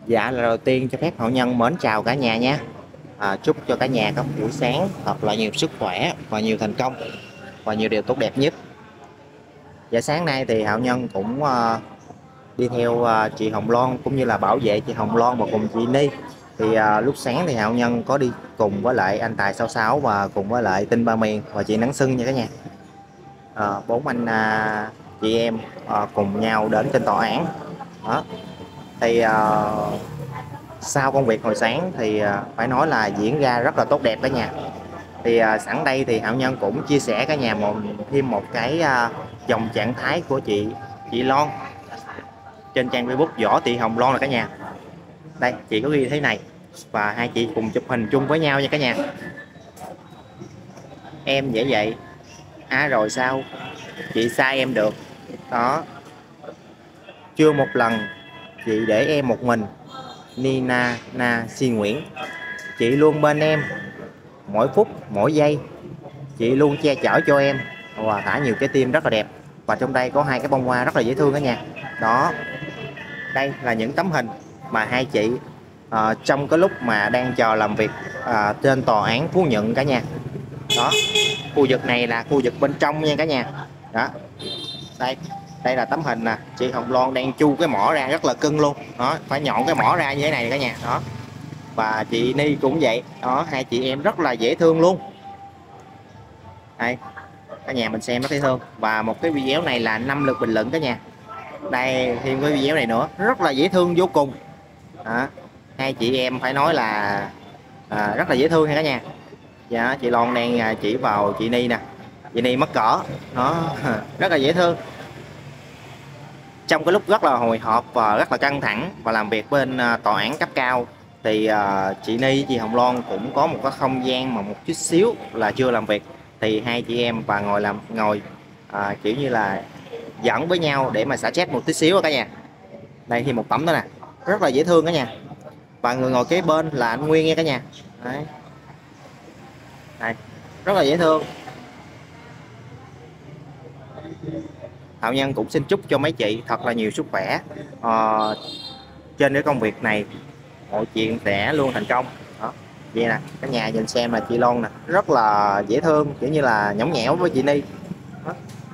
Dạ, là đầu tiên cho phép Hậu Nhân mến chào cả nhà nhé. Chúc cho cả nhà có một buổi sáng thật là nhiều sức khỏe và nhiều thành công và nhiều điều tốt đẹp nhất. Dạ, sáng nay thì Hậu Nhân cũng đi theo chị Hồng Loan cũng như là bảo vệ chị Hồng Loan và cùng chị Ni. Thì lúc sáng thì Hậu Nhân có đi cùng với lại anh Tài 66 và cùng với lại Tinh Ba Miền và chị Nắng Sưng nha cả nhà. Bốn anh chị em cùng nhau đến trên tòa án. Đó. Thì sau công việc hồi sáng thì phải nói là diễn ra rất là tốt đẹp cả nhà. Thì sẵn đây thì Hạo Nhân cũng chia sẻ cả nhà thêm một cái dòng trạng thái của chị Loan trên trang Facebook Võ Thị Hồng Loan là cả nhà. Đây, chị có ghi thế này và hai chị cùng chụp hình chung với nhau nha cả nhà. Em dễ vậy, rồi sao chị sai em được. Đó, chưa một lần chị để em một mình. Nina Na Si Nguyễn, chị luôn bên em mỗi phút mỗi giây, chị luôn che chở cho em. Và thả nhiều trái tim rất là đẹp, và trong đây có hai cái bông hoa rất là dễ thương đó nha. Đó, đây là những tấm hình mà hai chị trong cái lúc mà đang chờ làm việc trên tòa án Phú Nhuận cả nhà. Đó, khu vực này là khu vực bên trong nha cả nhà. Đó, đây là tấm hình nè, chị Hồng Loan đang chu cái mỏ ra rất là cưng luôn. Đó, phải nhọn cái mỏ ra như thế này cả nhà. Đó, và chị Ni cũng vậy. Đó, hai chị em rất là dễ thương luôn. Đây, cả nhà mình xem rất dễ thương. Và một cái video này là 5 lượt bình luận cả nhà. Đây, thêm cái video này nữa rất là dễ thương vô cùng. Đó, hai chị em phải nói là rất là dễ thương ha cả nhà. Dạ, chị Loan đang chỉ vào chị Ni nè. Chị Ni mắc cỡ. Đó, rất là dễ thương. Trong cái lúc rất là hồi hộp và rất là căng thẳng và làm việc bên tòa án cấp cao thì chị Ni, chị Hồng Loan cũng có một cái không gian mà một chút xíu là chưa làm việc, thì hai chị em và ngồi kiểu như là dẫn với nhau để mà xả stress một tí xíu cả nhà. Đây thì một tấm đó nè, rất là dễ thương cả nhà. Và người ngồi kế bên là anh Nguyên nha cả nhà. Đấy. Đây, rất là dễ thương. Hạo Nhân cũng xin chúc cho mấy chị thật là nhiều sức khỏe trên cái công việc này, mọi chuyện sẽ luôn thành công. Đó, vậy nè cả nhà nhìn xem là chị Loan nè, rất là dễ thương, kiểu như là nhõng nhẽo với chị Ni. Đó.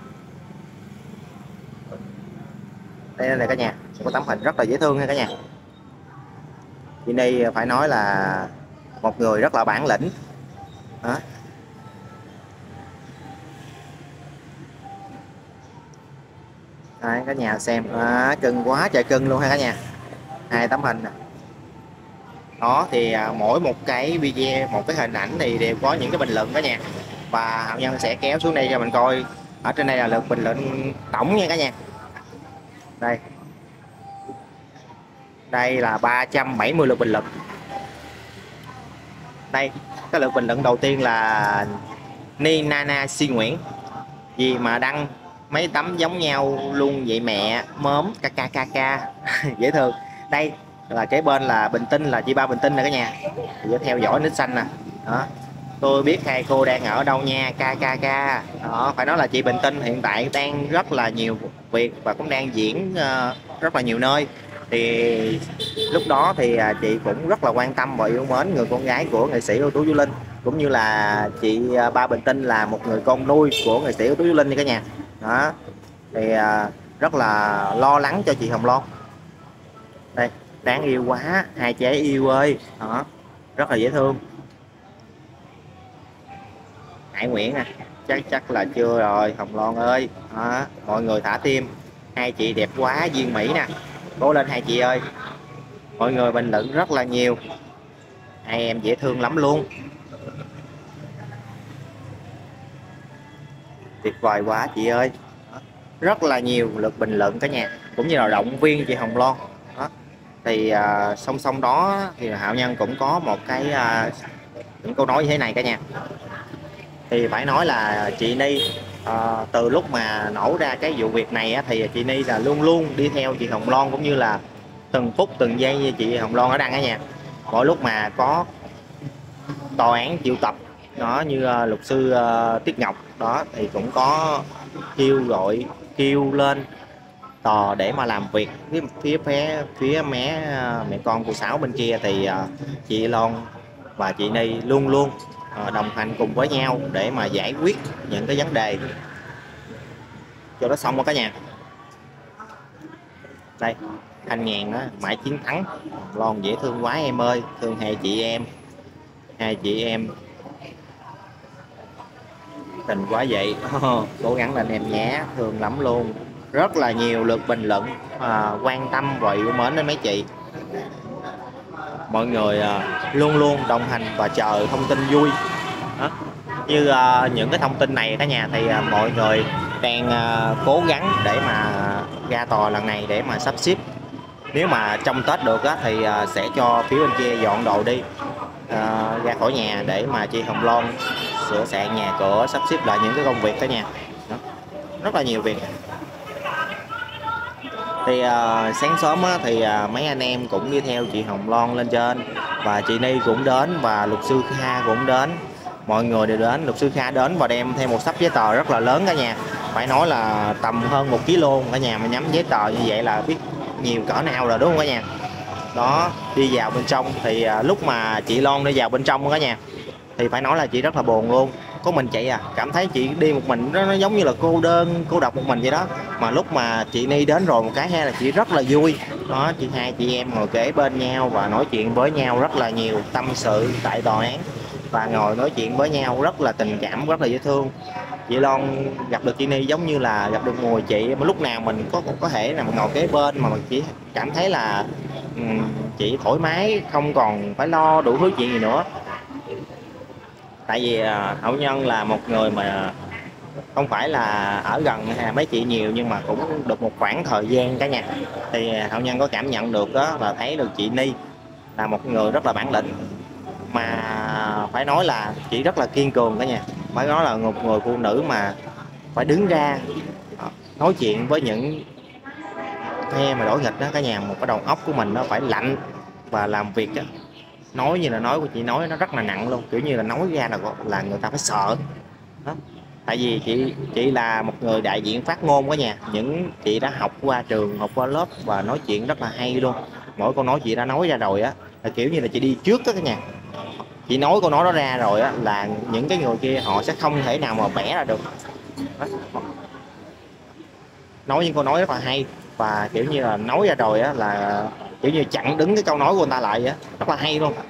Đây là cả nhà, có tấm hình rất là dễ thương nha cả nhà. Chị Ni phải nói là một người rất là bản lĩnh. Đó. Đấy, cả nhà xem cưng quá trời cưng luôn ha cả nhà. Hai tấm hình nè. Đó thì mỗi một cái video, một cái hình ảnh thì đều có những cái bình luận cả nhà, và Hạo Nhân sẽ kéo xuống đây cho mình coi. Ở trên đây là lượt bình luận tổng nha cả nhà. Đây là 370 lượt bình luận. Đây, cái lượt bình luận đầu tiên là Ni Nana Si Nguyễn, gì mà đăng mấy tấm giống nhau luôn vậy mẹ, mớm kkk. Dễ thương. Đây là kế bên là Bình Tinh, là chị Ba Bình Tinh nè cả nhà, chị theo dõi nick xanh nè. Đó, tôi biết hai cô đang ở đâu nha kkk. Đó, phải nói là chị Bình Tinh hiện tại đang rất là nhiều việc và cũng đang diễn rất là nhiều nơi. Thì lúc đó thì chị cũng rất là quan tâm và yêu mến người con gái của nghệ sĩ ưu tú Vũ Linh, cũng như là chị Ba Bình Tinh là một người con nuôi của nghệ sĩ ưu tú Vũ Linh nha cả nhà. Đó, thì rất là lo lắng cho chị Hồng Loan. Đây, đáng yêu quá, hai trẻ yêu ơi. Đó, rất là dễ thương. Hải Nguyễn nè, chắc là chưa rồi Hồng Loan ơi. Đó, mọi người thả tim, hai chị đẹp quá Duyên Mỹ nè, cố lên hai chị ơi. Mọi người bình luận rất là nhiều, hai em dễ thương lắm luôn, tuyệt vời quá chị ơi. Rất là nhiều lượt bình luận cả nhà, cũng như là động viên chị Hồng Loan. Đó, thì song song đó thì Hạo Nhân cũng có một cái những câu nói như thế này cả nhà. Thì phải nói là chị Ni từ lúc mà nổ ra cái vụ việc này thì chị Ni là luôn luôn đi theo chị Hồng Loan, cũng như là từng phút từng giây như chị Hồng Loan ở đăng cả nhà. Mỗi lúc mà có tòa án triệu tập đó, như luật sư Tiết Ngọc đó, thì cũng có kêu gọi, kêu lên tò để mà làm việc. Phía mẹ con cô Sáu bên kia thì chị Lon và chị Ni luôn luôn đồng hành cùng với nhau để mà giải quyết những cái vấn đề cho nó xong rồi cả nhà. Đây, Thanh Nhàn á, mãi chiến thắng. Lon dễ thương quá em ơi, thương hai chị em tình quá vậy. Cố gắng lên em nhé, thương lắm luôn. Rất là nhiều lượt bình luận quan tâm và yêu mến đến mấy chị. Mọi người luôn luôn đồng hành và chờ thông tin vui đó. Như những cái thông tin này cả nhà thì mọi người đang cố gắng để mà ra tòa lần này để mà sắp xếp. Nếu mà trong Tết được á, thì sẽ cho phía bên kia dọn đồ đi ra khỏi nhà để mà chị Hồng Loan sửa soạn nhà cửa, sắp xếp lại những cái công việc cả nhà đó. Rất là nhiều việc. Thì sáng sớm á, thì mấy anh em cũng đi theo chị Hồng Loan lên trên, và chị Ni cũng đến, và luật sư Kha cũng đến. Mọi người đều đến. Luật sư Kha đến và đem theo một sắp giấy tờ rất là lớn cả nhà, phải nói là tầm hơn 1 kg cả nhà. Mà nhắm giấy tờ như vậy là biết nhiều cỡ nào rồi đúng không cả nhà. Đó, đi vào bên trong thì lúc mà chị Loan đi vào bên trong cả nhà thì phải nói là chị rất là buồn luôn. Có mình chị cảm thấy chị đi một mình nó giống như là cô đơn, cô độc một mình vậy đó. Mà lúc mà chị Ni đến rồi một cái hay là chị rất là vui đó. Hai chị em ngồi kể bên nhau và nói chuyện với nhau rất là nhiều, tâm sự tại tòa án và ngồi nói chuyện với nhau rất là tình cảm, rất là dễ thương. Chị Loan gặp được chị Ni giống như là gặp được người chị mà lúc nào mình có thể là mình ngồi kế bên mà mình chỉ cảm thấy là chị thoải mái, không còn phải lo đủ thứ chuyện gì nữa. Tại vì Hậu Nhân là một người mà không phải là ở gần mấy chị nhiều, nhưng mà cũng được một khoảng thời gian cả nhà, thì Hậu Nhân có cảm nhận được đó, là thấy được chị Ni là một người rất là bản lĩnh, mà phải nói là chị rất là kiên cường cả nhà. Phải nói là một người phụ nữ mà phải đứng ra nói chuyện với những phe mà đổi nghịch đó cả nhà. Một cái đầu óc của mình nó phải lạnh và làm việc đó. Nói như là nói của chị nói nó rất là nặng luôn, kiểu như là nói ra là người ta phải sợ đó. Tại vì chị là một người đại diện phát ngôn cả nhà. Những chị đã học qua trường, học qua lớp và nói chuyện rất là hay luôn. Mỗi câu nói chị đã nói ra rồi á là kiểu như là chị đi trước đó cả nhà. Chị nói câu nói đó ra rồi á là những cái người kia họ sẽ không thể nào mà bẻ ra được đó. Nói những câu nói rất là hay, và kiểu như là nói ra rồi á là kiểu như chặn đứng cái câu nói của người ta lại á, rất là hay luôn.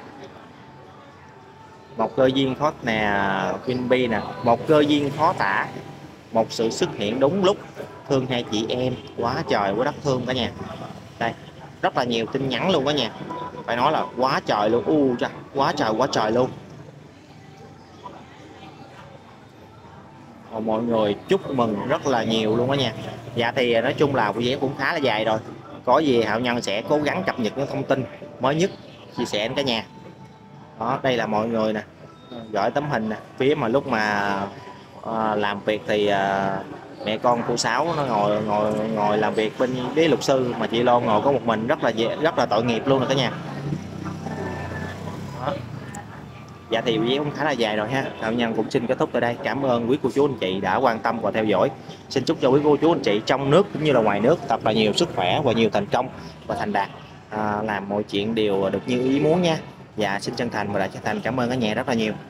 Một cơ duyên khó nè, Winby nè, một cơ duyên khó tả, một sự xuất hiện đúng lúc, thương hai chị em quá trời quá đất thương cả nhà. Đây, rất là nhiều tin nhắn luôn cả nhà, phải nói là quá trời luôn. Quá trời luôn. Mọi người chúc mừng rất là nhiều luôn đó nha. Dạ thì nói chung là video cũng khá là dài rồi. Có gì Hạo Nhân sẽ cố gắng cập nhật những thông tin mới nhất chia sẻ đến cả nhà. Đó, đây là mọi người nè, gửi tấm hình nè. Phía mà lúc mà làm việc thì mẹ con cô Sáu nó ngồi làm việc bên với luật sư, mà chị Loan ngồi có một mình, rất là tội nghiệp luôn rồi cả nhà. Đó. Dạ thì video cũng khá là dài rồi ha. Hạo Nhân cũng xin kết thúc tại đây. Cảm ơn quý cô chú anh chị đã quan tâm và theo dõi. Xin chúc cho quý cô chú anh chị trong nước cũng như là ngoài nước thật là nhiều sức khỏe và nhiều thành công và thành đạt, làm mọi chuyện đều được như ý muốn nha. Dạ xin chân thành và đại chân thành cảm ơn cả nhà rất là nhiều.